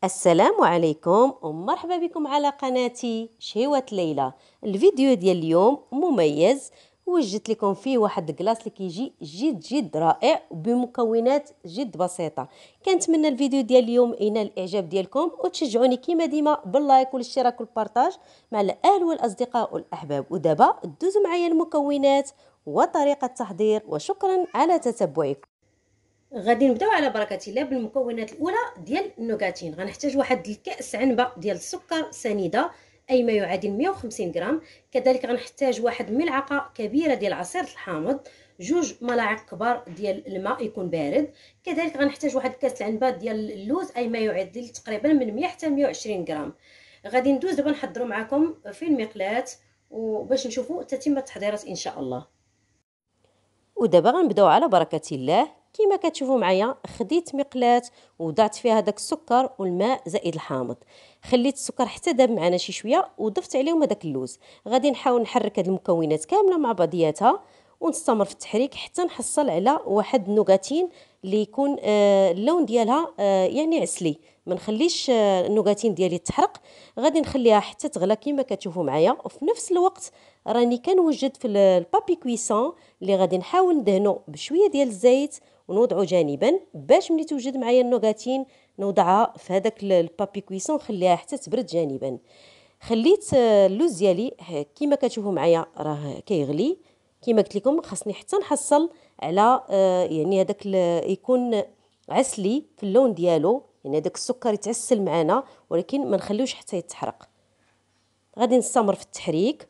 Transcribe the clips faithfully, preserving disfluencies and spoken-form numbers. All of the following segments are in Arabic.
السلام عليكم ومرحبا بكم على قناتي شهوة ليلى. الفيديو ديال اليوم مميز، وجدت لكم فيه واحد الكلاص اللي كيجي جد جد رائع بمكونات جد بسيطه. كنتمنى الفيديو ديال اليوم ينال الاعجاب ديالكم وتشجعوني كما ديما باللايك والاشتراك والبارطاج مع الاهل والاصدقاء والاحباب. ودابا دوزوا معايا المكونات وطريقه التحضير، وشكرا على تتبعكم. غادي نبداو على بركه الله بالمكونات الاولى ديال النوغاتين. غنحتاج واحد الكاس عنبه ديال السكر سنيده اي ما يعادل مية وخمسين غرام. كذلك غنحتاج واحد ملعقه كبيره ديال عصير الحامض، جوج ملاعق كبار ديال الماء يكون بارد. كذلك غنحتاج واحد كاس العنبه ديال اللوز اي ما يعادل تقريبا من مية حتى مية وعشرين غرام. غادي ندوز دابا نحضروا معكم في المقلاة وباش نشوفوا تتم التحضيرات ان شاء الله. ودابا غنبداو على بركه الله. كما كتشوفوا معايا خديت مقلاة وضعت فيها داك السكر والماء زائد الحامض. خليت السكر حتى داب معنا شي شويه وضفت عليهم هذاك اللوز. غادي نحاول نحرك هاد المكونات كامله مع بعضياتها ونستمر في التحريك حتى نحصل على واحد النوغاتين اللي يكون آه اللون ديالها آه يعني عسلي. ما نخليش آه النوغاتين ديالي تحرق. غادي نخليها حتى تغلى كما كتشوفوا معايا، وفي نفس الوقت راني كنوجد في البابي كويسون اللي غادي نحاول ندهنو بشويه ديال الزيت ونوضعو جانبا باش ملي توجد معايا النوغاتين نوضعها في هذاك البابي كويسون نخليها حتى تبرد جانبا. خليت اللوز ديالي كما كتشوفوا معايا راه كيغلي. كما قلت لكم خاصني حتى نحصل على يعني هذاك يكون عسلي في اللون ديالو، يعني هذاك السكر يتعسل معنا ولكن ما نخليوش حتى يتحرق. غادي نستمر في التحريك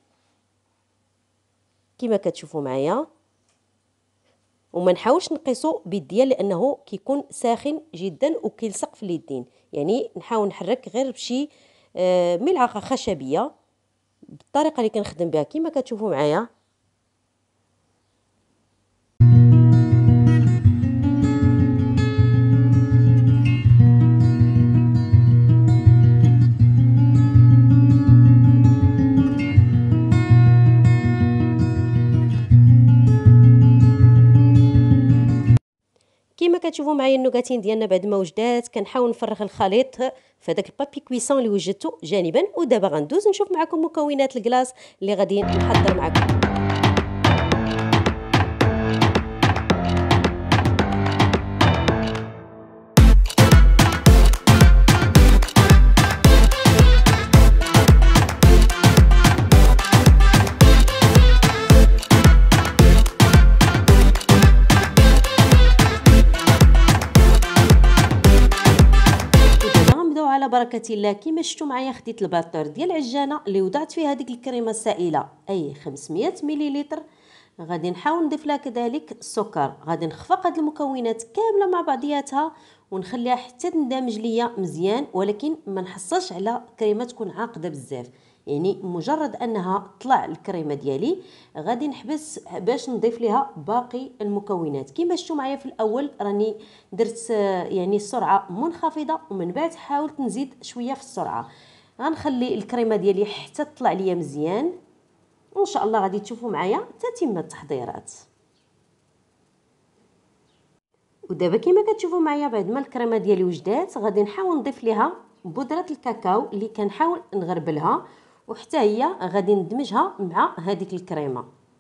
كما كتشوفوا معايا، وما نحاولش نقيسو بيديا لانه كيكون ساخن جدا وكيلصق في اليدين. يعني نحاول نحرك غير بشي آه ملعقه خشبيه بالطريقه اللي كنخدم بها كما كتشوفوا معايا. كما كتشوفوا معايا النوغاتين ديالنا بعد ما وجدات كنحاول نفرغ الخليط في هذاك البابي كويسون اللي وجدته جانبا. ودابا غندوز نشوف معكم مكونات الكلاص اللي غادي نحضر معكم. على بركه الله. كما شفتوا معايا خديت الباطور ديال العجانه اللي وضعت فيها هذيك الكريمه السائله اي خمسمية مليلتر. غادي نحاول نضيف لها كذلك السكر. غادي نخفق هاد المكونات كامله مع بعضياتها ونخليها حتى تندمج ليا مزيان، ولكن ما نحصلش على كريمه تكون عاقده بزاف. يعني مجرد انها طلع الكريمه ديالي غادي نحبس باش نضيف ليها باقي المكونات. كما شفتوا معايا في الاول راني درت يعني السرعه منخفضه ومن بعد حاولت نزيد شويه في السرعه. غنخلي الكريمه ديالي حتى تطلع ليا مزيان وان شاء الله غادي تشوفوا معايا تتم التحضيرات. ودابا كما كتشوفوا معايا بعد ما الكريمه ديالي وجدات غادي نحاول نضيف ليها بودره الكاكاو اللي كنحاول نغربلها وحتى هي غادي ندمجها مع هذيك الكريمه.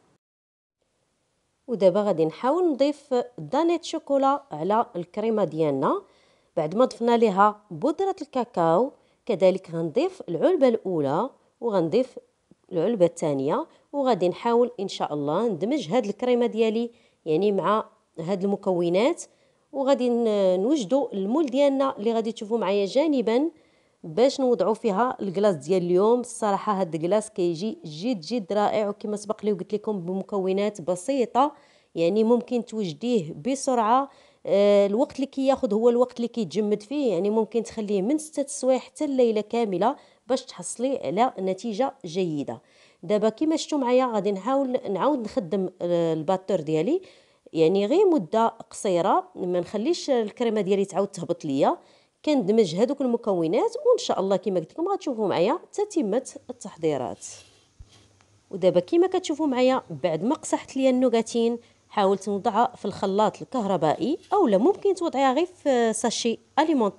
ودابا غادي نحاول نضيف دانيت شوكولا على الكريمه ديالنا. بعد ما ضفنا ليها بودره الكاكاو كذلك غنضيف العلبه الاولى وغنضيف العلبه الثانيه، وغادي نحاول ان شاء الله ندمج هاد الكريمه ديالي يعني مع هاد المكونات. وغادي نوجدوا المول ديالنا اللي غادي تشوفوا معايا جانبا باش نوضعوا فيها الكلاص ديال اليوم. الصراحه هاد الكلاص كيجي جد جد رائع، وكما سبق لي وقلت لكم بمكونات بسيطه يعني ممكن توجديه بسرعه. آه الوقت اللي كياخذ هو الوقت اللي كيتجمد فيه، يعني ممكن تخليه من ستة السوايع حتى الليله كامله باش تحصلي على نتيجه جيده. دابا كما شفتوا معايا غادي نحاول نعاود نخدم الباطور ديالي يعني غير مده قصيره، ما نخليش الكريمه ديالي تعاود تهبط ليا. كندمج هذوك المكونات وان شاء الله كما قلت لكم غتشوفوا معايا تتمه التحضيرات. ودابا كما كتشوفوا معايا بعد ما قصحت ليا النوغاتين حاولت نوضعها في الخلاط الكهربائي اولا ممكن توضعيها غير في ساشي اليمونتير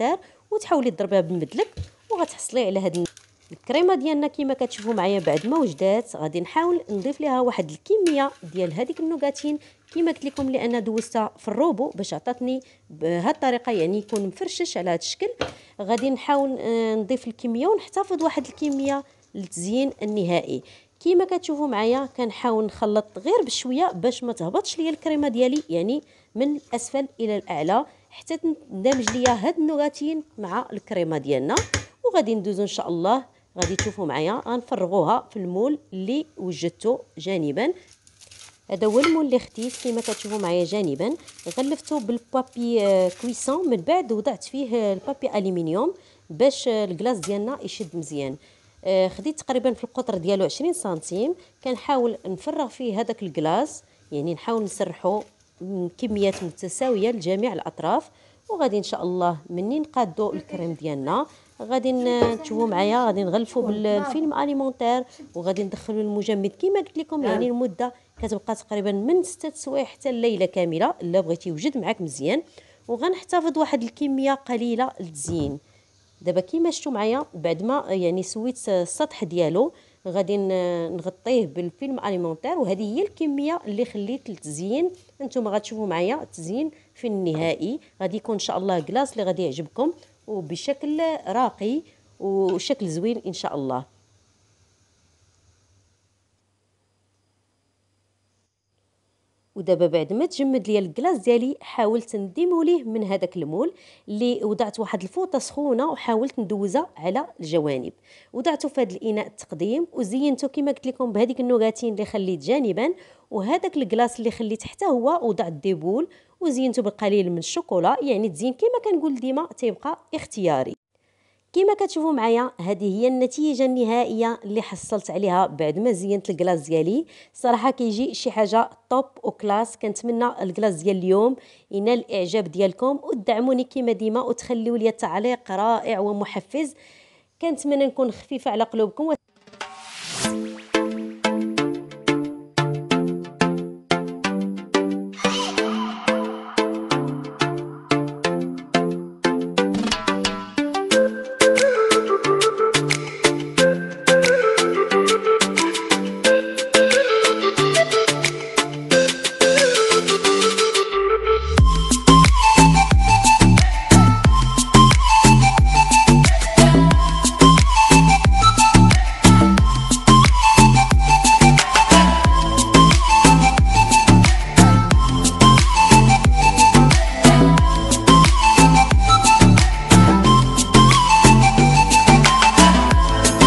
وتحاولي تضربيها بالمدلك وغتحصلي على هاد الكريمه ديالنا. كما كتشوفوا معايا بعد ما وجدات غادي نحاول نضيف ليها واحد الكميه ديال هذيك النوغاتين كما قلت لكم، لان دوزتها في الروبو باش عطاتني بهذه الطريقه، يعني يكون مفرشش على هذا الشكل. غادي نحاول نضيف الكميه ونحتفظ واحد الكميه للتزيين النهائي. كما كتشوفوا معايا كنحاول نخلط غير بشويه باش ما تهبطش ليا الكريمه ديالي، يعني من الاسفل الى الاعلى حتى تندمج ليا هاد النوغاتين مع الكريمه ديالنا. وغادي ندوزو ان شاء الله، غادي تشوفوا معايا غنفرغوها في المول اللي وجدته جانبا. هذا هو المول اللي خديت كما كتشوفوا معايا جانبا، غلفته بالبابي كويسون، من بعد وضعت فيه البابي الومنيوم باش الكلاص ديالنا يشد مزيان. خديت تقريبا في القطر ديالو عشرين سنتيم، كنحاول نفرغ فيه هذاك الكلاص، يعني نحاول نسرحو كميات متساويه لجميع الاطراف. وغادي ان شاء الله منين نقادو الكريم ديالنا غادي تشوفوا معايا غادي نغلفوا بالفيلم اليمونتير وغادي ندخلوا المجمد كما قلت لكم، يعني المده كتبقى تقريبا من ستة سوايع حتى الليله كامله الا بغيتي يوجد معاك مزيان. وغنحتفظ واحد الكميه قليله للتزيين. دابا كيما شفتوا معايا بعد ما يعني سويت السطح ديالو غادي نغطيه بالفيلم اليمونتير، وهذه هي الكميه اللي خليت للتزيين. انتم غتشوفوا معايا التزيين في النهائي غادي يكون ان شاء الله كلاص اللي غادي يعجبكم وبشكل راقي وشكل زوين ان شاء الله. ودابا بعد ما تجمد ليا الكلاص ديالي حاولت نديمو ليه من هذاك المول اللي وضعت واحد الفوطه سخونه وحاولت ندوزها على الجوانب. وضعته في هذا الاناء التقديم وزينته كما قلت لكم بهذيك النوغاتين اللي خليت جانبا، وهذاك الكلاص اللي خليت حتى هو وضعت ديبول وزينته بالقليل من الشوكولا. يعني تزين كما كنقول ديما تيبقى اختياري. كما كتشوفوا معايا هذه هي النتيجه النهائيه اللي حصلت عليها بعد ما زينت الكلاص ديالي. صراحه كيجي شي حاجه توب وكلاس. كنتمنى الكلاص ديال اليوم ينال الاعجاب ديالكم ودعموني كما ديما وتخليوا لي تعليق رائع ومحفز. كنتمنى نكون خفيفه على قلوبكم.